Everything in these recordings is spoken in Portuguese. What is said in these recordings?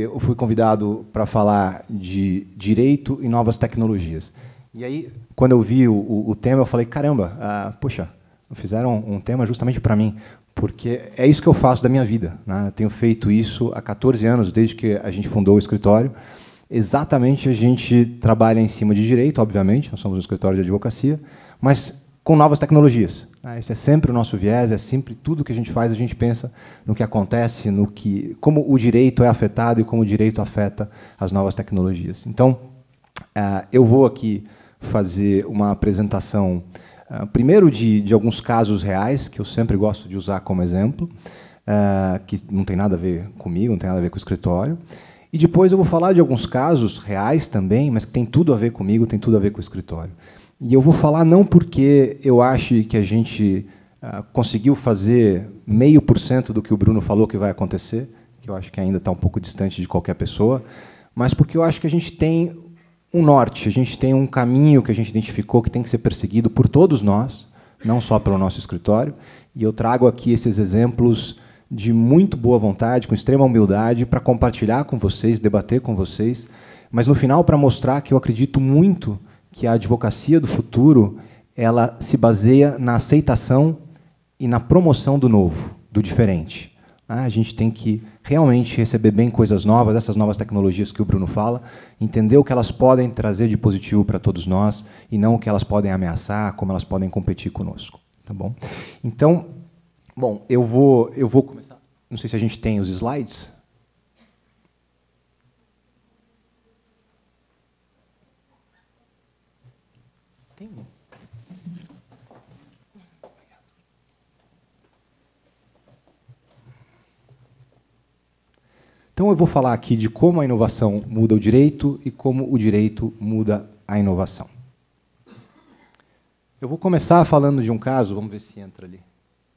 eu fui convidado para falar de direito e novas tecnologias. E aí, quando eu vi o tema, eu falei, caramba, poxa, fizeram um tema justamente para mim, porque é isso que eu faço da minha vida, né? Eu tenho feito isso há 14 anos, desde que a gente fundou o escritório. Exatamente, a gente trabalha em cima de direito, obviamente, nós somos um escritório de advocacia, mas com novas tecnologias. Esse é sempre o nosso viés, é sempre tudo que a gente faz, a gente pensa no que acontece, como o direito é afetado e como o direito afeta as novas tecnologias. Então, eu vou aqui fazer uma apresentação, primeiro de alguns casos reais, que eu sempre gosto de usar como exemplo, que não tem nada a ver comigo, não tem nada a ver com o escritório. E depois eu vou falar de alguns casos reais também, mas que tem tudo a ver comigo, tem tudo a ver com o escritório. E eu vou falar não porque eu acho que a gente conseguiu fazer 0,5% do que o Bruno falou que vai acontecer, que eu acho que ainda está um pouco distante de qualquer pessoa, mas porque eu acho que a gente tem um norte, a gente tem um caminho que a gente identificou que tem que ser perseguido por todos nós, não só pelo nosso escritório, e eu trago aqui esses exemplos de muito boa vontade, com extrema humildade, para compartilhar com vocês, debater com vocês, mas no final para mostrar que eu acredito muito que a advocacia do futuro ela se baseia na aceitação e na promoção do novo, do diferente. A gente tem que realmente receber bem coisas novas, essas novas tecnologias que o Bruno fala, entender o que elas podem trazer de positivo para todos nós e não o que elas podem ameaçar, como elas podem competir conosco. Tá bom? Então, bom, eu vou começar. Não sei se a gente tem os slides. Tem. Então, eu vou falar aqui de como a inovação muda o direito e como o direito muda a inovação. Eu vou começar falando de um caso, vamos ver se entra ali.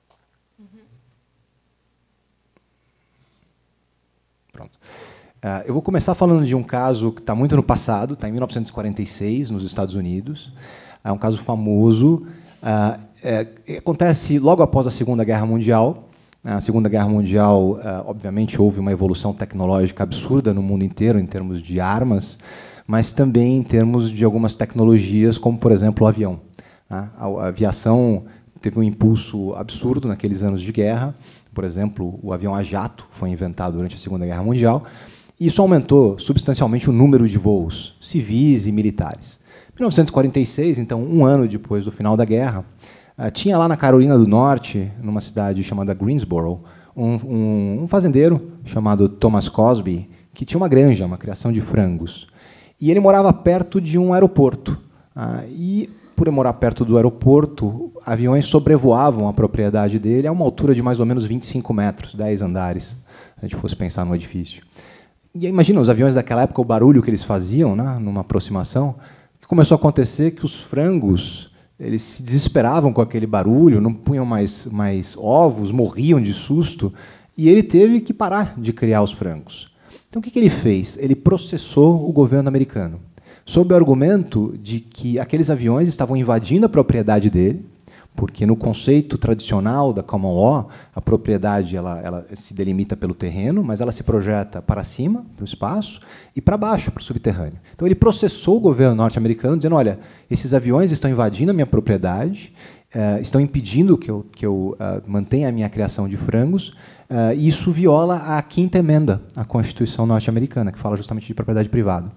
Pronto. Eu vou começar falando de um caso que está muito no passado, está em 1946, nos Estados Unidos. É um caso famoso. Acontece logo após a Segunda Guerra Mundial. Na Segunda Guerra Mundial, obviamente, houve uma evolução tecnológica absurda no mundo inteiro, em termos de armas, mas também em termos de algumas tecnologias, como, por exemplo, o avião. A aviação teve um impulso absurdo naqueles anos de guerra. Por exemplo, o avião a jato foi inventado durante a Segunda Guerra Mundial, e isso aumentou substancialmente o número de voos civis e militares. Em 1946, então, um ano depois do final da guerra, tinha lá na Carolina do Norte, numa cidade chamada Greensboro, um fazendeiro chamado Thomas Cosby, que tinha uma granja, uma criação de frangos. E ele morava perto de um aeroporto. E, por morar perto do aeroporto, aviões sobrevoavam a propriedade dele a uma altura de mais ou menos 25 metros, 10 andares, se a gente fosse pensar no edifício. E imagina, os aviões daquela época, o barulho que eles faziam, né, numa aproximação. O que começou a acontecer que os frangos eles se desesperavam com aquele barulho, não punham mais ovos, morriam de susto, e ele teve que parar de criar os frangos. Então, o que ele fez? Ele processou o governo americano, sob o argumento de que aqueles aviões estavam invadindo a propriedade dele, porque no conceito tradicional da common law, a propriedade ela se delimita pelo terreno, mas ela se projeta para cima, para o espaço, e para baixo, para o subterrâneo. Então ele processou o governo norte-americano, dizendo, olha, esses aviões estão invadindo a minha propriedade, estão impedindo que eu mantenha a minha criação de frangos, e isso viola a 5ª emenda à Constituição norte-americana, que fala justamente de propriedade privada.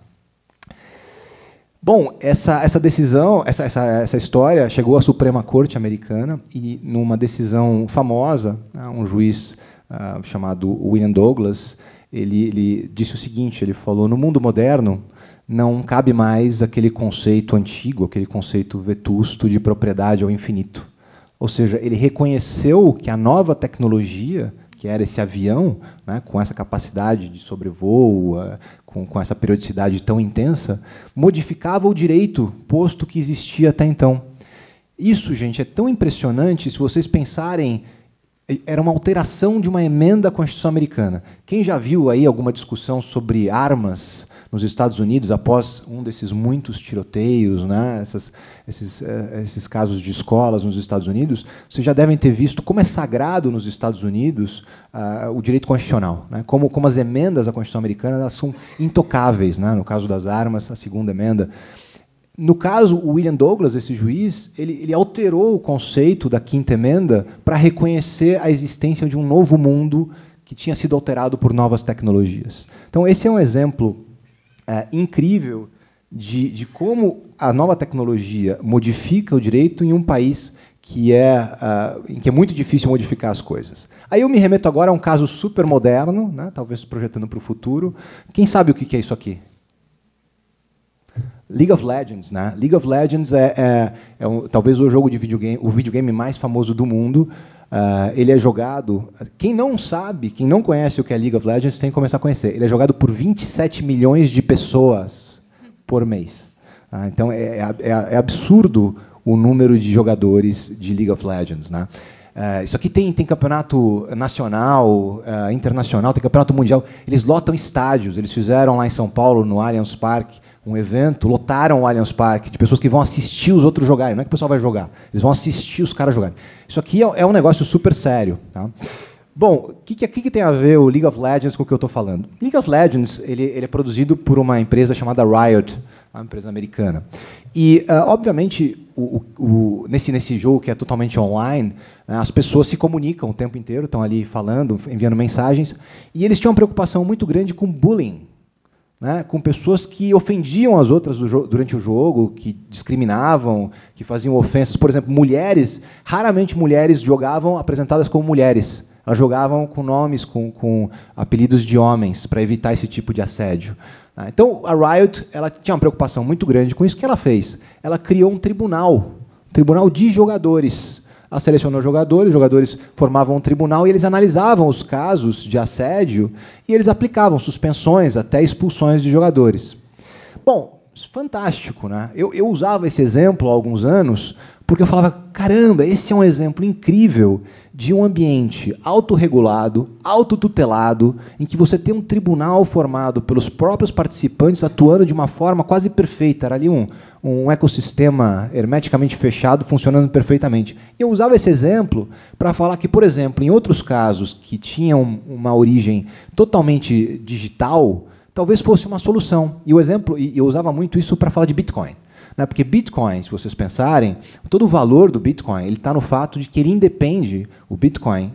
Bom, essa decisão, essa história chegou à Suprema Corte americana e, numa decisão famosa, um juiz chamado William Douglas, ele disse o seguinte, ele falou, no mundo moderno não cabe mais aquele conceito antigo, aquele conceito vetusto de propriedade ao infinito. Ou seja, ele reconheceu que a nova tecnologia, que era esse avião, né, com essa capacidade de sobrevoo, com essa periodicidade tão intensa, modificava o direito posto que existia até então. Isso, gente, é tão impressionante, se vocês pensarem, era uma alteração de uma emenda à Constituição americana. Quem já viu aí alguma discussão sobre armas nos Estados Unidos, após um desses muitos tiroteios, né, esses casos de escolas nos Estados Unidos, vocês já devem ter visto como é sagrado nos Estados Unidos o direito constitucional, né, como as emendas à Constituição americana elas são intocáveis, né, no caso das armas, a segunda emenda. No caso, o William Douglas, esse juiz, ele alterou o conceito da quinta emenda para reconhecer a existência de um novo mundo que tinha sido alterado por novas tecnologias. Então, esse é um exemplo incrível de como a nova tecnologia modifica o direito em um país em que é muito difícil modificar as coisas. Aí eu me remeto agora a um caso super moderno, né, talvez projetando para o futuro. Quem sabe o que é isso aqui? League of Legends, né? League of Legends talvez o jogo de videogame, o videogame mais famoso do mundo. Ele é jogado. Quem não sabe, quem não conhece o que é League of Legends, tem que começar a conhecer. Ele é jogado por 27 milhões de pessoas por mês. Então é absurdo o número de jogadores de League of Legends, né? Isso aqui tem campeonato nacional, internacional, tem campeonato mundial. Eles lotam estádios. Eles fizeram lá em São Paulo, no Allianz Parque, um evento, lotaram o Allianz Parque de pessoas que vão assistir os outros jogarem. Não é que o pessoal vai jogar, eles vão assistir os caras jogarem. Isso aqui é um negócio super sério. Tá? Bom, o que tem a ver o League of Legends com o que eu estou falando? League of Legends ele é produzido por uma empresa chamada Riot, uma empresa americana. E, obviamente, nesse jogo que é totalmente online, as pessoas se comunicam o tempo inteiro, estão ali falando, enviando mensagens, e eles tinham uma preocupação muito grande com bullying. Né, com pessoas que ofendiam as outras durante o jogo, que discriminavam, que faziam ofensas. Por exemplo, mulheres, raramente mulheres jogavam apresentadas como mulheres. Elas jogavam com nomes, com apelidos de homens, para evitar esse tipo de assédio. Então, a Riot ela tinha uma preocupação muito grande com isso. O que ela fez? Ela criou um tribunal de jogadores. Ela selecionou jogadores, os jogadores formavam um tribunal e eles analisavam os casos de assédio e eles aplicavam suspensões até expulsões de jogadores. Bom, fantástico, né? Eu usava esse exemplo há alguns anos porque eu falava, caramba, esse é um exemplo incrível de um ambiente autorregulado, autotutelado, em que você tem um tribunal formado pelos próprios participantes atuando de uma forma quase perfeita. Era ali um ecossistema hermeticamente fechado, funcionando perfeitamente. E eu usava esse exemplo para falar que, por exemplo, em outros casos que tinham uma origem totalmente digital, talvez fosse uma solução. E eu usava muito isso para falar de Bitcoin. Né? Porque Bitcoin, se vocês pensarem, todo o valor do Bitcoin está no fato de que ele independe, o Bitcoin,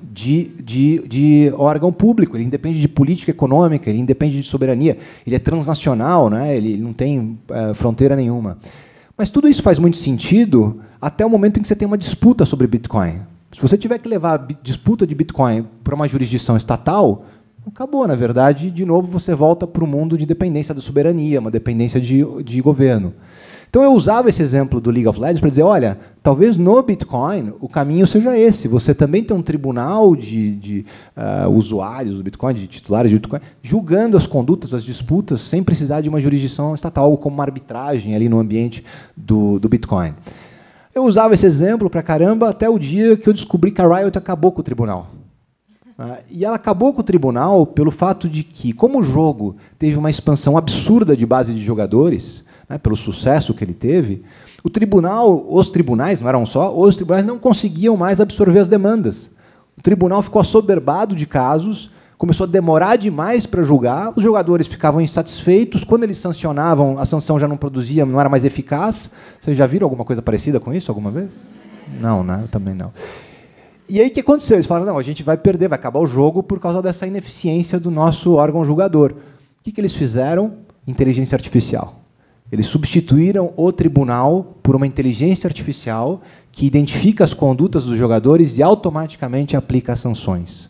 de órgão público, ele independe de política econômica, ele independe de soberania, ele é transnacional, né? Ele não tem fronteira nenhuma. Mas tudo isso faz muito sentido até o momento em que você tem uma disputa sobre Bitcoin. Se você tiver que levar a disputa de Bitcoin para uma jurisdição estatal, acabou, na verdade, de novo você volta para o mundo de dependência da soberania, uma dependência de governo. Então eu usava esse exemplo do League of Legends para dizer, olha, talvez no Bitcoin o caminho seja esse. Você também tem um tribunal de usuários do Bitcoin, de titulares de Bitcoin, julgando as condutas, as disputas, sem precisar de uma jurisdição estatal, como uma arbitragem ali no ambiente do Bitcoin. Eu usava esse exemplo para caramba até o dia que eu descobri que a Riot acabou com o tribunal. E ela acabou com o tribunal pelo fato de que, como o jogo teve uma expansão absurda de base de jogadores, né, pelo sucesso que ele teve, os tribunais, não eram só, os tribunais não conseguiam mais absorver as demandas. O tribunal ficou assoberbado de casos, começou a demorar demais para julgar, os jogadores ficavam insatisfeitos, quando eles sancionavam, a sanção já não produzia, não era mais eficaz. Vocês já viram alguma coisa parecida com isso alguma vez? Não, né? Eu também não. E aí o que aconteceu? Eles falaram, não, a gente vai perder, vai acabar o jogo por causa dessa ineficiência do nosso órgão julgador. O que eles fizeram? Inteligência artificial. Eles substituíram o tribunal por uma inteligência artificial que identifica as condutas dos jogadores e automaticamente aplica as sanções.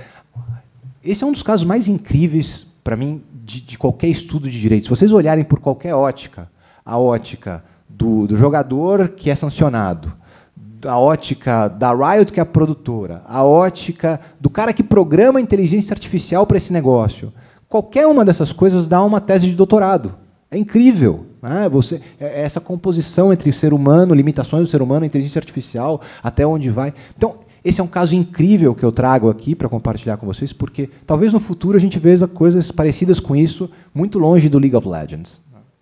Esse é um dos casos mais incríveis, para mim, de qualquer estudo de direito. Se vocês olharem por qualquer ótica, a ótica do jogador que é sancionado, a ótica da Riot, que é a produtora, a ótica do cara que programa a inteligência artificial para esse negócio, qualquer uma dessas coisas dá uma tese de doutorado. É incrível, né? Essa composição entre o ser humano, limitações do ser humano, a inteligência artificial, até onde vai. Então, Esse é um caso incrível que eu trago aqui para compartilhar com vocês, porque talvez no futuro a gente veja coisas parecidas com isso, muito longe do League of Legends.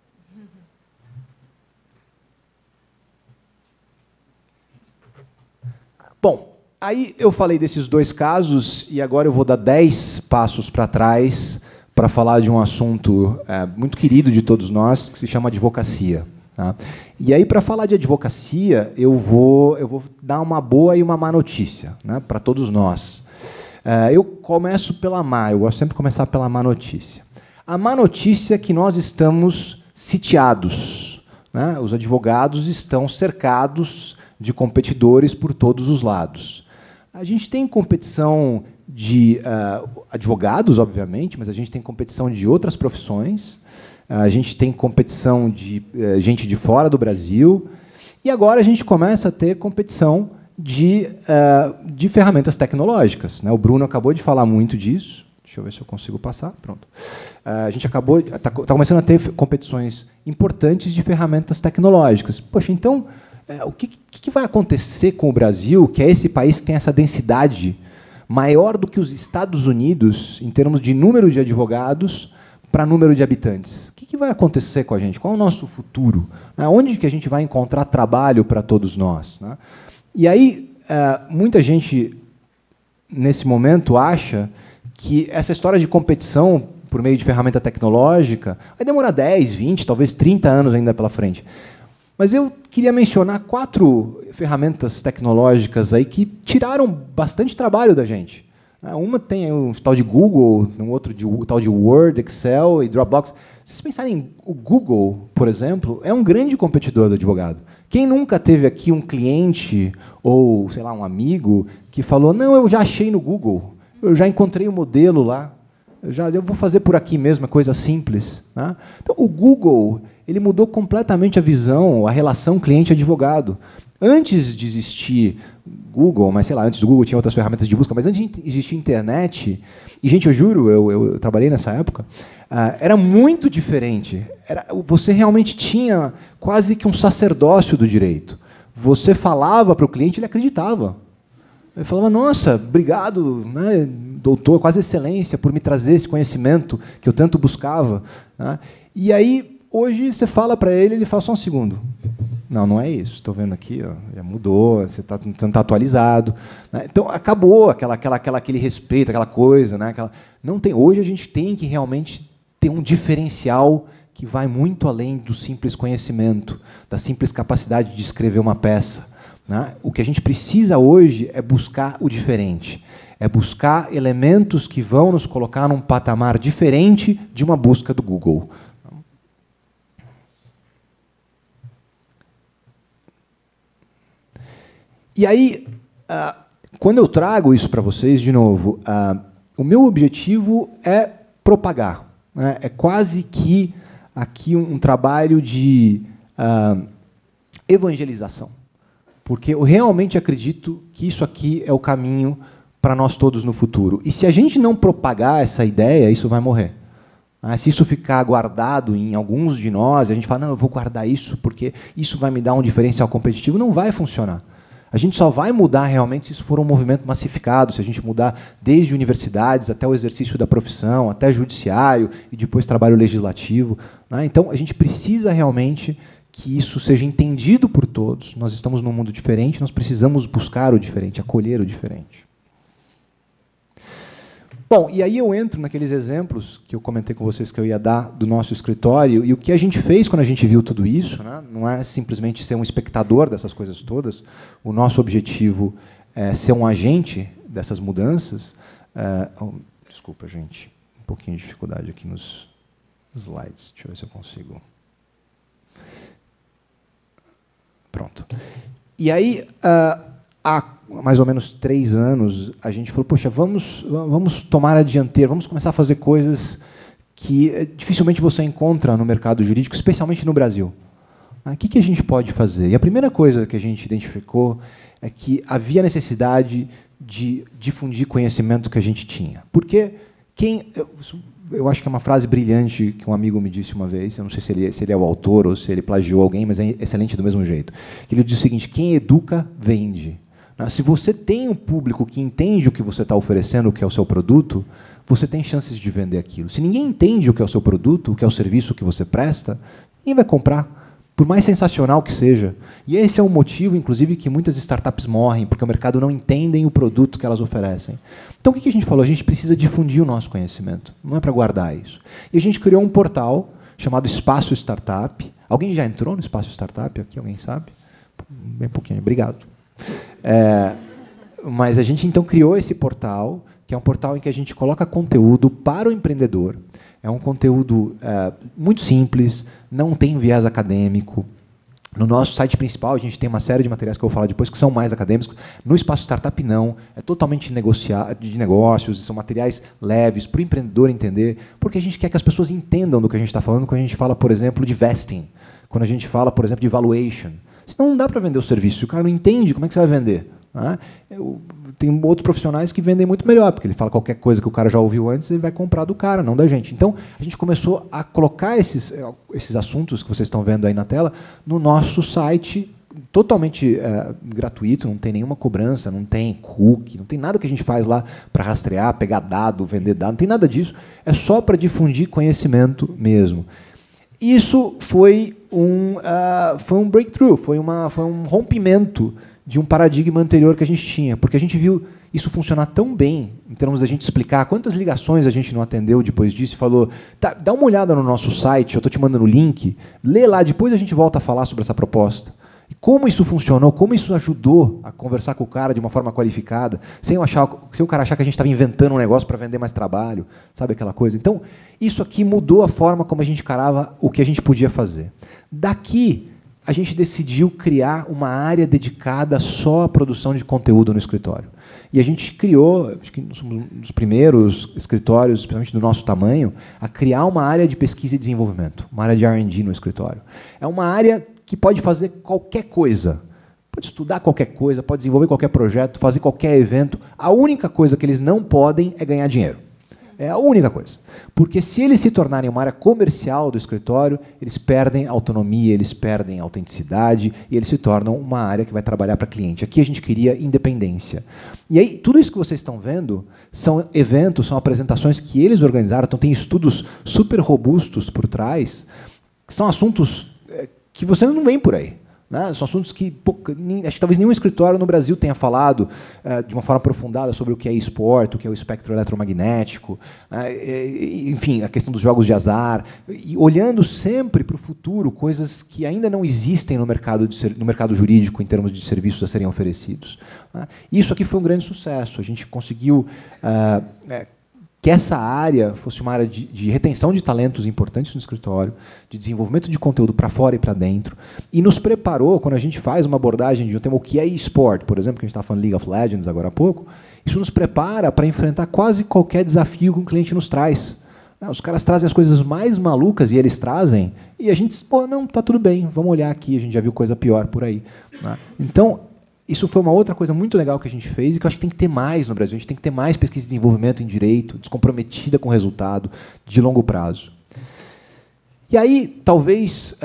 Bom, aí eu falei desses dois casos e agora eu vou dar 10 passos para trás para falar de um assunto muito querido de todos nós, que se chama advocacia. Tá? E aí, para falar de advocacia, eu vou dar uma boa e uma má notícia, né, para todos nós. Eu começo pela má, eu gosto sempre de começar pela má notícia. A má notícia é que nós estamos sitiados, né? Os advogados estão cercados de competidores por todos os lados. A gente tem competição de advogados, obviamente, mas a gente tem competição de outras profissões, a gente tem competição de gente de fora do Brasil, e agora a gente começa a ter competição de ferramentas tecnológicas, né? O Bruno acabou de falar muito disso. Deixa eu ver se eu consigo passar. Pronto. A gente está começando a ter competições importantes de ferramentas tecnológicas. Poxa, então, o que vai acontecer com o Brasil, que é esse país que tem essa densidade maior do que os Estados Unidos, em termos de número de advogados para número de habitantes? O que vai acontecer com a gente? Qual é o nosso futuro? Onde que a gente vai encontrar trabalho para todos nós? E aí, muita gente, nesse momento, acha que essa história de competição por meio de ferramenta tecnológica vai demorar 10, 20, talvez 30 anos ainda pela frente. Mas eu queria mencionar 4 ferramentas tecnológicas aí que tiraram bastante trabalho da gente. Uma tem o tal de Google, o tal de Word, Excel e Dropbox. Se vocês pensarem, o Google, por exemplo, é um grande competidor do advogado. Quem nunca teve aqui um cliente ou, sei lá, um amigo que falou: não, eu já achei no Google, eu já encontrei o modelo lá, eu vou fazer por aqui mesmo, é coisa simples. Né? Então, o Google, ele mudou completamente a visão, a relação cliente-advogado. Antes de existir Google, mas sei lá, antes do Google tinha outras ferramentas de busca, mas antes de existir internet, e gente, eu juro, eu trabalhei nessa época, era muito diferente. Você realmente tinha quase que um sacerdócio do direito. Você falava para o cliente, ele acreditava. Ele falava: nossa, obrigado, né, doutor, quase excelência, por me trazer esse conhecimento que eu tanto buscava. Né? E aí, hoje, você fala para ele, ele fala: só um segundo. Não, não é isso. Estou vendo aqui, ó, já mudou, você não está atualizado. Né? Então, acabou aquele respeito, aquela coisa. Né? Não tem, hoje a gente tem que realmente ter um diferencial que vai muito além do simples conhecimento, da simples capacidade de escrever uma peça. Né? O que a gente precisa hoje é buscar o diferente, é buscar elementos que vão nos colocar num patamar diferente de uma busca do Google. E aí, quando eu trago isso para vocês, de novo, o meu objetivo é propagar. Né? É quase que aqui um trabalho de evangelização. Porque eu realmente acredito que isso aqui é o caminho para nós todos no futuro. E se a gente não propagar essa ideia, isso vai morrer. Se isso ficar guardado em alguns de nós, a gente fala: não, eu vou guardar isso porque isso vai me dar um diferencial competitivo, não vai funcionar. A gente só vai mudar realmente se isso for um movimento massificado, se a gente mudar desde universidades até o exercício da profissão, até judiciário e depois trabalho legislativo. Né? Então, a gente precisa realmente que isso seja entendido por todos. Nós estamos num mundo diferente, nós precisamos buscar o diferente, acolher o diferente. Bom, e aí eu entro naqueles exemplos que eu comentei com vocês que eu ia dar do nosso escritório, e o que a gente fez quando a gente viu tudo isso, né, não é simplesmente ser um espectador dessas coisas todas, o nosso objetivo é ser um agente dessas mudanças. Desculpa, gente, um pouquinho de dificuldade aqui nos slides, deixa eu ver se eu consigo. Pronto. E aí, há mais ou menos 3 anos, a gente falou: poxa, vamos tomar a dianteira, vamos começar a fazer coisas que dificilmente você encontra no mercado jurídico, especialmente no Brasil. O que a gente pode fazer? E a primeira coisa que a gente identificou é que havia necessidade de difundir conhecimento que a gente tinha. Porque eu acho que é uma frase brilhante que um amigo me disse uma vez, eu não sei se ele é o autor ou se ele plagiou alguém, mas é excelente do mesmo jeito. Ele diz o seguinte: quem educa, vende. Se você tem um público que entende o que você está oferecendo, o que é o seu produto, você tem chances de vender aquilo. Se ninguém entende o que é o seu produto, o que é o serviço que você presta, ninguém vai comprar, por mais sensacional que seja. E esse é um motivo, inclusive, que muitas startups morrem, porque o mercado não entende o produto que elas oferecem. Então, o que a gente falou? A gente precisa difundir o nosso conhecimento, não é para guardar isso. E a gente criou um portal chamado Espaço Startup. Alguém já entrou no Espaço Startup aqui? Alguém sabe? Bem pouquinho, obrigado. Mas a gente, então, criou esse portal, que é um portal em que a gente coloca conteúdo para o empreendedor. É um conteúdo muito simples, não tem viés acadêmico. No nosso site principal, a gente tem uma série de materiais que eu vou falar depois, que são mais acadêmicos. No Espaço Startup, não. É totalmente de negócios, são materiais leves, para o empreendedor entender, porque a gente quer que as pessoas entendam do que a gente está falando quando a gente fala, por exemplo, de vesting, quando a gente fala, por exemplo, de valuation. Senão não dá para vender o serviço. Se o cara não entende, como é que você vai vender? Tem outros profissionais que vendem muito melhor, porque ele fala qualquer coisa que o cara já ouviu antes, ele vai comprar do cara, não da gente. Então, a gente começou a colocar esses assuntos que vocês estão vendo aí na tela no nosso site, totalmente gratuito, não tem nenhuma cobrança, não tem cookie, não tem nada que a gente faz lá para rastrear, pegar dado, vender dado, não tem nada disso. É só para difundir conhecimento mesmo. Isso foi um breakthrough, foi um rompimento de um paradigma anterior que a gente tinha, porque a gente viu isso funcionar tão bem, em termos da gente explicar quantas ligações a gente não atendeu depois disso e falou, tá, dá uma olhada no nosso site, eu estou te mandando o link, lê lá, depois a gente volta a falar sobre essa proposta. E como isso funcionou, como isso ajudou a conversar com o cara de uma forma qualificada, sem o cara achar que a gente estava inventando um negócio para vender mais trabalho, sabe aquela coisa? Então, isso aqui mudou a forma como a gente encarava o que a gente podia fazer. Daqui, a gente decidiu criar uma área dedicada só à produção de conteúdo no escritório. E a gente criou, acho que somos um dos primeiros escritórios, especialmente do nosso tamanho, a criar uma área de pesquisa e desenvolvimento, uma área de R&D no escritório. É uma área que pode fazer qualquer coisa. Pode estudar qualquer coisa, pode desenvolver qualquer projeto, fazer qualquer evento. A única coisa que eles não podem é ganhar dinheiro. É a única coisa. Porque se eles se tornarem uma área comercial do escritório, eles perdem autonomia, eles perdem autenticidade e eles se tornam uma área que vai trabalhar para cliente. Aqui a gente queria independência. E aí, tudo isso que vocês estão vendo são eventos, são apresentações que eles organizaram, então tem estudos super robustos por trás, que são assuntos que você não vê por aí. Né? São assuntos que acho que talvez nenhum escritório no Brasil tenha falado de uma forma aprofundada sobre o que é esporte, o que é o espectro eletromagnético, enfim, a questão dos jogos de azar, e olhando sempre para o futuro, coisas que ainda não existem no mercado jurídico em termos de serviços a serem oferecidos. Né? Isso aqui foi um grande sucesso. A gente conseguiu que essa área fosse uma área de retenção de talentos importantes no escritório, de desenvolvimento de conteúdo para fora e para dentro, e nos preparou, quando a gente faz uma abordagem de um tema, o que é eSport, por exemplo, que a gente estava falando League of Legends agora há pouco, isso nos prepara para enfrentar quase qualquer desafio que um cliente nos traz. Os caras trazem as coisas mais malucas, e eles trazem, e a gente diz, pô, não, tá tudo bem, vamos olhar aqui, a gente já viu coisa pior por aí. Né? Então, isso foi uma outra coisa muito legal que a gente fez e que eu acho que tem que ter mais no Brasil. A gente tem que ter mais pesquisa e desenvolvimento em direito, descomprometida com o resultado, de longo prazo. E aí, talvez,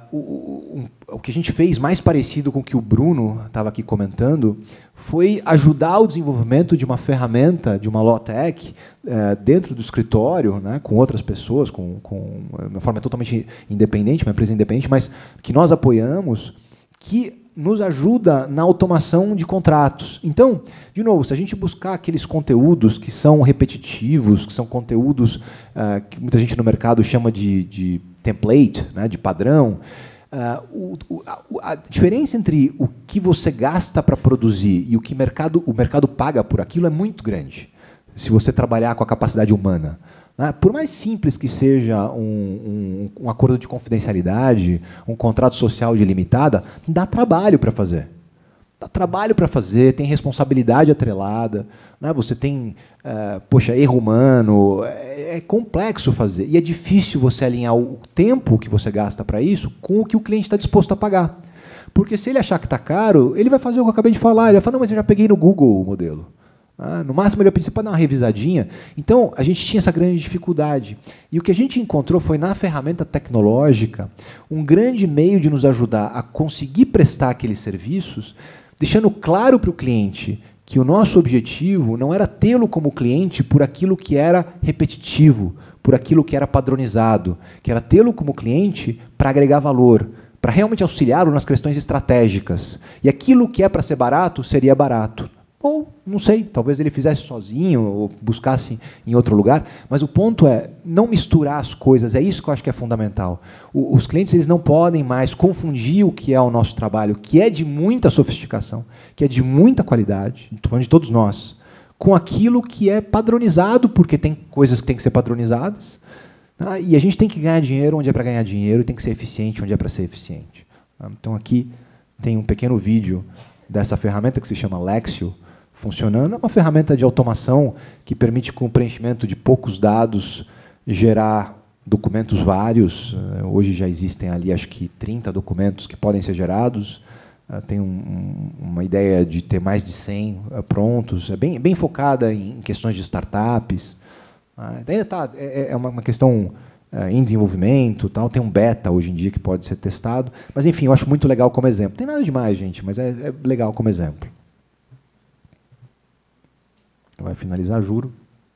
o que a gente fez mais parecido com o que o Bruno estava aqui comentando foi ajudar o desenvolvimento de uma ferramenta, de uma law-tech, dentro do escritório, né, com outras pessoas, com uma forma totalmente independente, uma empresa independente, mas que nós apoiamos, que nos ajuda na automação de contratos. Então, de novo, se a gente buscar aqueles conteúdos que são repetitivos, que são conteúdos que muita gente no mercado chama de template, né, de padrão, a diferença entre o que você gasta para produzir e o que o mercado paga por aquilo é muito grande, se você trabalhar com a capacidade humana. Por mais simples que seja um acordo de confidencialidade, um contrato social de limitada, dá trabalho para fazer. Dá trabalho para fazer, tem responsabilidade atrelada, né? Você tem, erro humano, é complexo fazer. E é difícil você alinhar o tempo que você gasta para isso com o que o cliente está disposto a pagar. Porque se ele achar que está caro, ele vai fazer o que eu acabei de falar, ele vai falar, não, mas eu já peguei no Google o modelo. No máximo, ele vai pedir para dar uma revisadinha. Então, a gente tinha essa grande dificuldade. E o que a gente encontrou foi, na ferramenta tecnológica, um grande meio de nos ajudar a conseguir prestar aqueles serviços deixando claro para o cliente que o nosso objetivo não era tê-lo como cliente por aquilo que era repetitivo, por aquilo que era padronizado, que era tê-lo como cliente para agregar valor, para realmente auxiliá-lo nas questões estratégicas. E aquilo que é para ser barato, seria barato. Ou, não sei, talvez ele fizesse sozinho, ou buscasse em outro lugar, mas o ponto é não misturar as coisas, é isso que eu acho que é fundamental. Os clientes eles não podem mais confundir o que é o nosso trabalho, que é de muita sofisticação, que é de muita qualidade, estou falando de todos nós, com aquilo que é padronizado, porque tem coisas que têm que ser padronizadas, tá? E a gente tem que ganhar dinheiro onde é para ganhar dinheiro, e tem que ser eficiente onde é para ser eficiente. Tá? Então aqui tem um pequeno vídeo dessa ferramenta que se chama Lexio, funcionando. É uma ferramenta de automação que permite, com o preenchimento de poucos dados, gerar documentos vários. Hoje já existem ali, acho que 30 documentos que podem ser gerados. Tem uma ideia de ter mais de 100 prontos. É bem focada em questões de startups. Ainda é uma questão em desenvolvimento. Tal. Tem um beta hoje em dia que pode ser testado. Mas, enfim, eu acho muito legal como exemplo. Tem nada demais, gente, mas é legal como exemplo. Vai finalizar, juro.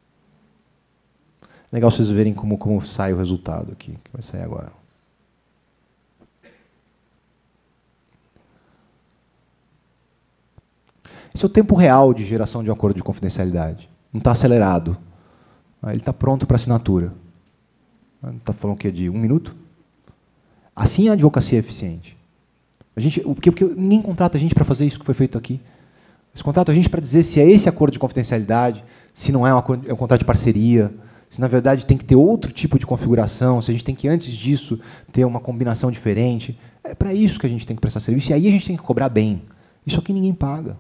Legal vocês verem como sai o resultado aqui, que vai sair agora. Esse é o tempo real de geração de um acordo de confidencialidade. Não está acelerado. Ele está pronto para assinatura. Está falando o quê? De 1 minuto? Assim a advocacia é eficiente. Porque ninguém contrata a gente para fazer isso que foi feito aqui. Eles contratam a gente para dizer se é esse acordo de confidencialidade, se não é um contrato de parceria, se, na verdade, tem que ter outro tipo de configuração, se a gente tem que, antes disso, ter uma combinação diferente. É para isso que a gente tem que prestar serviço. E aí a gente tem que cobrar bem. Isso aqui ninguém paga.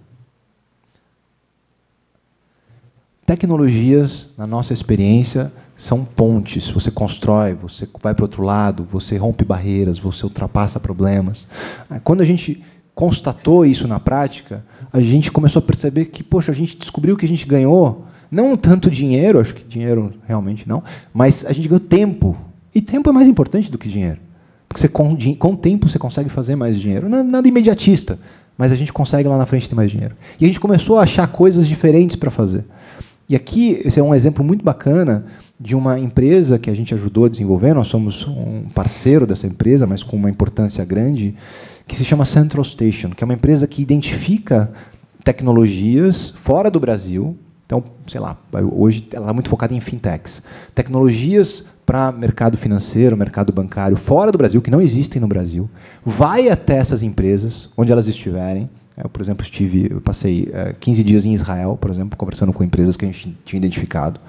Tecnologias, na nossa experiência, são pontes. Você constrói, você vai para o outro lado, você rompe barreiras, você ultrapassa problemas. Quando a gente constatou isso na prática, a gente começou a perceber que, poxa, a gente descobriu que a gente ganhou, não tanto dinheiro, acho que dinheiro realmente não, mas a gente ganhou tempo. E tempo é mais importante do que dinheiro. Porque você, com tempo você consegue fazer mais dinheiro. Não é nada imediatista, mas a gente consegue lá na frente ter mais dinheiro. E a gente começou a achar coisas diferentes para fazer. E aqui, esse é um exemplo muito bacana de uma empresa que a gente ajudou a desenvolver, nós somos um parceiro dessa empresa, mas com uma importância grande, que se chama Central Station, que é uma empresa que identifica tecnologias fora do Brasil. Então, sei lá, hoje ela é muito focada em fintechs. Tecnologias para mercado financeiro, mercado bancário fora do Brasil, que não existem no Brasil. Vai até essas empresas, onde elas estiverem. Eu, por exemplo, eu passei 15 dias em Israel, por exemplo, conversando com empresas que a gente tinha identificado.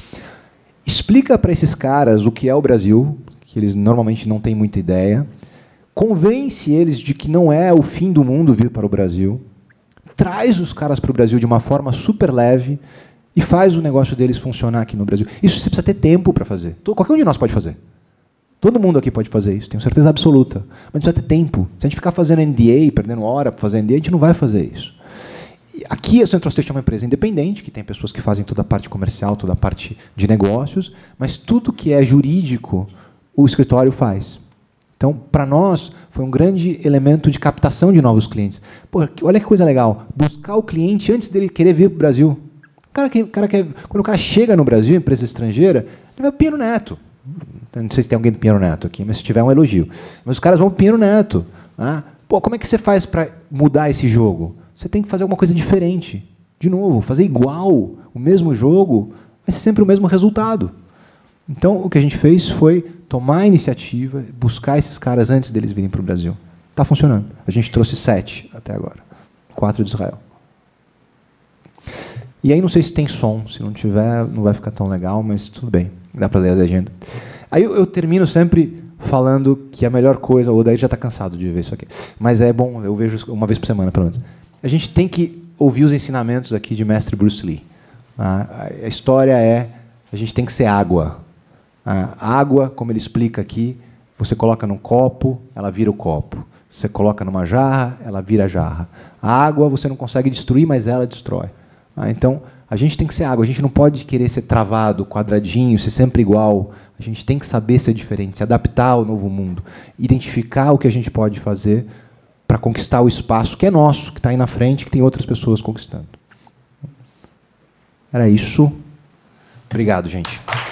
Explica para esses caras o que é o Brasil, que eles normalmente não têm muita ideia. Convence eles de que não é o fim do mundo vir para o Brasil. Traz os caras para o Brasil de uma forma super leve e faz o negócio deles funcionar aqui no Brasil. Isso você precisa ter tempo para fazer. Qualquer um de nós pode fazer. Todo mundo aqui pode fazer isso, tenho certeza absoluta. Mas precisa ter tempo. Se a gente ficar fazendo NDA, perdendo hora para fazer NDA, a gente não vai fazer isso. E aqui a Central Station é uma empresa independente, que tem pessoas que fazem toda a parte comercial, toda a parte de negócios, mas tudo que é jurídico, o escritório faz. Então, para nós, foi um grande elemento de captação de novos clientes. Pô, olha que coisa legal, buscar o cliente antes dele querer vir para o Brasil. Quando o cara chega no Brasil, empresa estrangeira, ele vai para o Pinheiro Neto. Não sei se tem alguém do Pinheiro Neto aqui, mas se tiver, um elogio. Mas os caras vão para o Pinheiro Neto. Né? Pô, como é que você faz para mudar esse jogo? Você tem que fazer alguma coisa diferente. De novo, fazer igual o mesmo jogo, vai ser sempre o mesmo resultado. Então, o que a gente fez foi tomar a iniciativa, buscar esses caras antes deles virem para o Brasil. Está funcionando. A gente trouxe 7 até agora. 4 de Israel. E aí não sei se tem som. Se não tiver, não vai ficar tão legal, mas tudo bem. Dá para ler a legenda. Aí eu termino sempre falando que a melhor coisa... O Odair já está cansado de ver isso aqui. Mas é bom, eu vejo uma vez por semana, pelo menos. A gente tem que ouvir os ensinamentos aqui de mestre Bruce Lee. A história é... A gente tem que ser água. A água, como ele explica aqui, você coloca num copo, ela vira o copo. Você coloca numa jarra, ela vira a jarra. A água você não consegue destruir, mas ela destrói. Então, a gente tem que ser água. A gente não pode querer ser travado, quadradinho, ser sempre igual. A gente tem que saber ser diferente, se adaptar ao novo mundo. Identificar o que a gente pode fazer para conquistar o espaço que é nosso, que está aí na frente, que tem outras pessoas conquistando. Era isso. Obrigado, gente.